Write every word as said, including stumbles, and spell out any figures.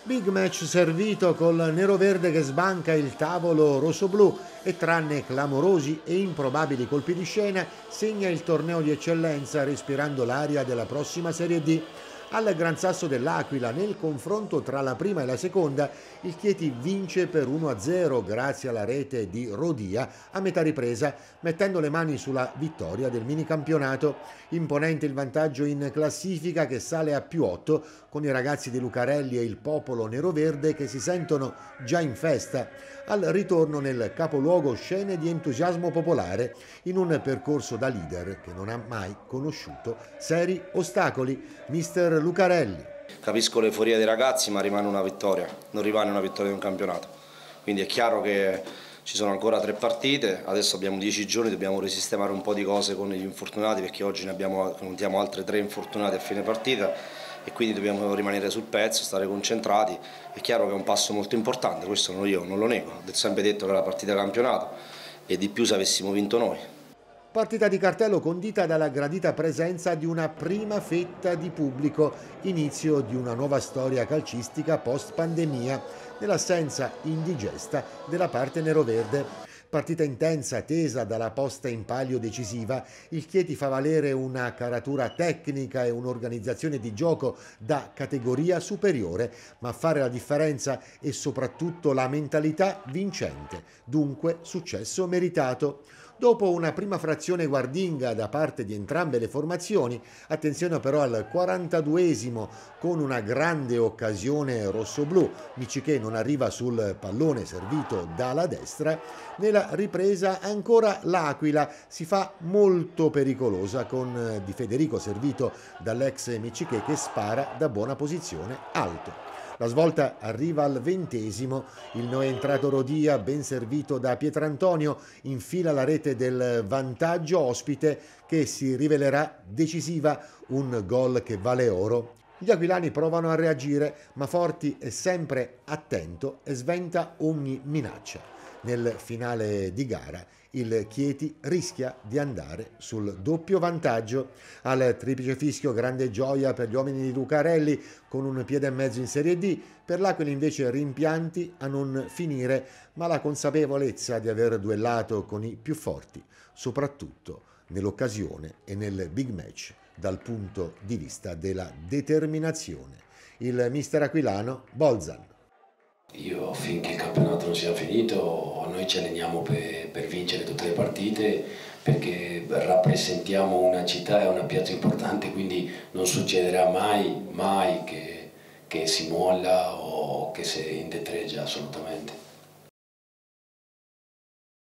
Big match servito col nero-verde che sbanca il tavolo rossoblu e tranne clamorosi e improbabili colpi di scena segna il torneo di eccellenza respirando l'aria della prossima Serie D. Al Gran Sasso dell'Aquila, nel confronto tra la prima e la seconda, il Chieti vince per uno a zero grazie alla rete di Rodia a metà ripresa, mettendo le mani sulla vittoria del minicampionato. Imponente il vantaggio in classifica che sale a più otto con i ragazzi di Lucarelli e il popolo nero-verde che si sentono già in festa. Al ritorno nel capoluogo scene di entusiasmo popolare in un percorso da leader che non ha mai conosciuto seri ostacoli. Mister Lucarelli. Capisco l'euforia dei ragazzi, ma rimane una vittoria, non rimane una vittoria di un campionato. Quindi è chiaro che ci sono ancora tre partite, adesso abbiamo dieci giorni, dobbiamo risistemare un po' di cose con gli infortunati perché oggi ne abbiamo, contiamo altre tre infortunati a fine partita e quindi dobbiamo rimanere sul pezzo, stare concentrati. È chiaro che è un passo molto importante, questo io non lo nego, ho sempre detto che era la partita campionato e di più se avessimo vinto noi. Partita di cartello condita dalla gradita presenza di una prima fetta di pubblico, inizio di una nuova storia calcistica post-pandemia, nell'assenza indigesta della parte neroverde. Partita intensa, tesa dalla posta in palio decisiva, il Chieti fa valere una caratura tecnica e un'organizzazione di gioco da categoria superiore, ma a fare la differenza è soprattutto la mentalità vincente, dunque successo meritato. Dopo una prima frazione guardinga da parte di entrambe le formazioni, attenzione però al quarantaduesimo con una grande occasione rossoblù, Miciché non arriva sul pallone servito dalla destra, nella ripresa ancora l'Aquila si fa molto pericolosa con Di Federico servito dall'ex Miciché che spara da buona posizione alto. La svolta arriva al ventesimo, il neoentrato Rodia, ben servito da Pietrantonio, infila la rete del vantaggio ospite che si rivelerà decisiva, un gol che vale oro. Gli aquilani provano a reagire, ma Forti è sempre attento e sventa ogni minaccia. Nel finale di gara il Chieti rischia di andare sul doppio vantaggio. Al triplice fischio grande gioia per gli uomini di Lucarelli con un piede e mezzo in Serie D, per l'Aquila invece rimpianti a non finire, ma la consapevolezza di aver duellato con i più forti, soprattutto nell'occasione e nel big match dal punto di vista della determinazione. Il mister aquilano Bolzan. Io finché il campionato non sia finito, noi ci alleniamo per, per vincere tutte le partite perché rappresentiamo una città e una piazza importante, quindi non succederà mai, mai che, che si molla o che si indietreggia assolutamente.